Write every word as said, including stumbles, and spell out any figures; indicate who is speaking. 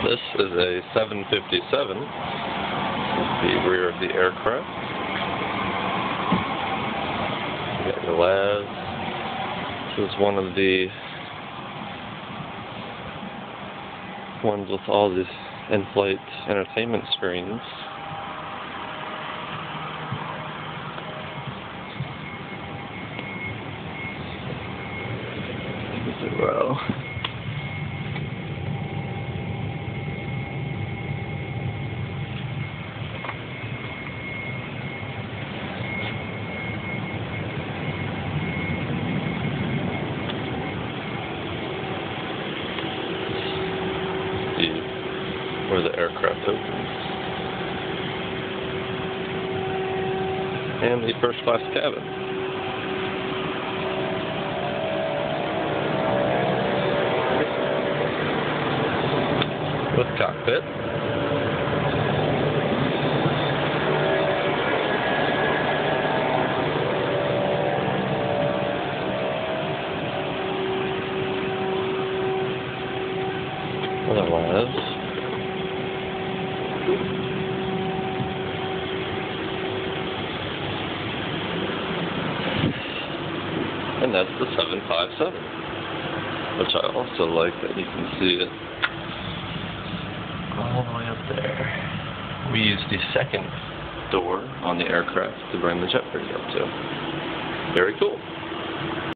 Speaker 1: This is a seven fifty-seven, the rear of the aircraft. You got your lavs. This is one of the ones with all these in-flight entertainment screens. Zero. Where the aircraft opens. And the first class cabin. With cockpit. Otherwise, and that's the seven fifty-seven, which I also like that you can see it all the way up there. We use the second door on the aircraft to bring the jet bridge up to. Very cool.